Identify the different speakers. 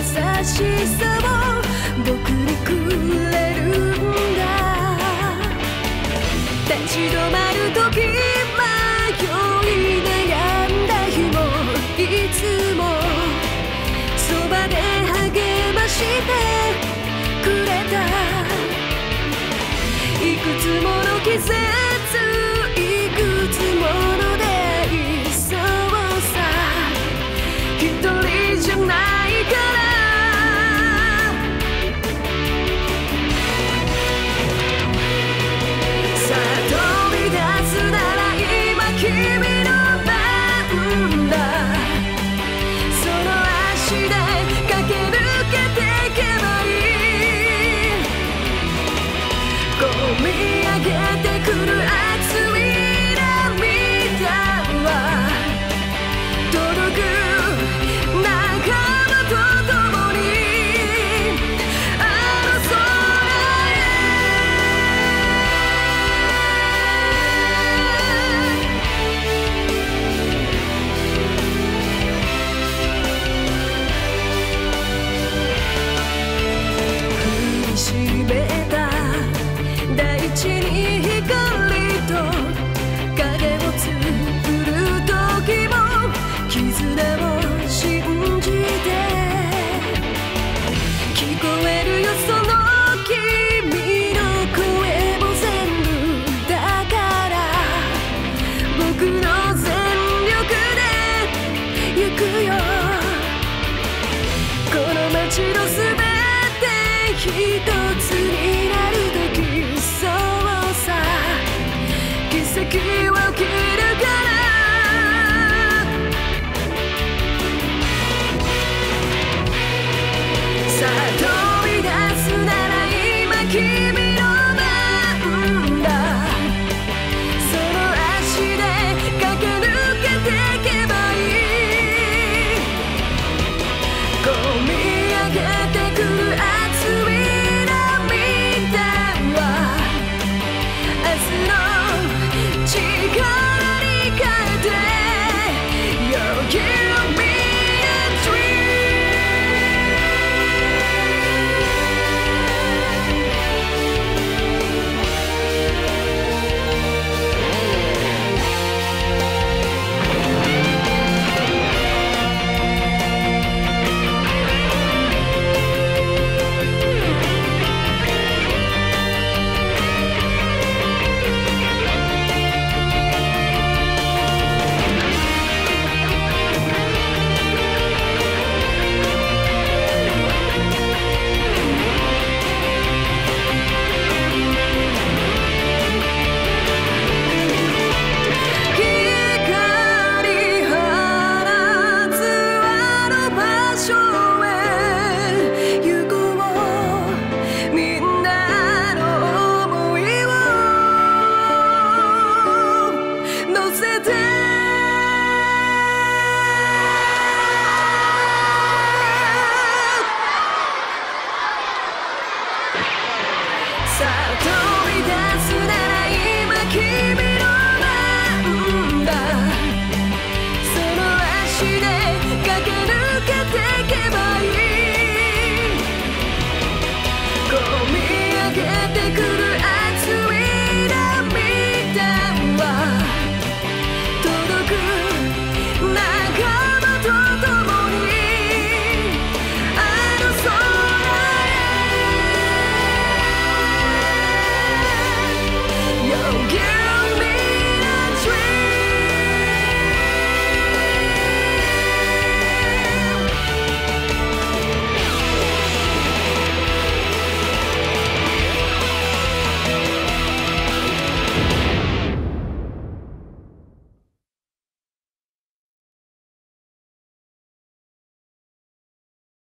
Speaker 1: しさを僕にくれるんだ。立ち止まる時迷い悩んだ日もいつもそばで励ましてくれた。いくつもの季節いくつもの出会い、そうさ一人じゃないから。さあ飛び出すなら今君の番だ。その足で駆け抜けていけばいい。こみ上げてくる熱い涙は届く仲間と共にあの空へ。振り絞った大地に光と影を作る時も絆を信じて聞こえるよその君の声も全部だから。僕の全力で行くよ。この街のすべて一つになる時、そうさ奇跡は起きるから。さあ飛び出すなら今君の番だ。その足で駆け抜けていけばいい。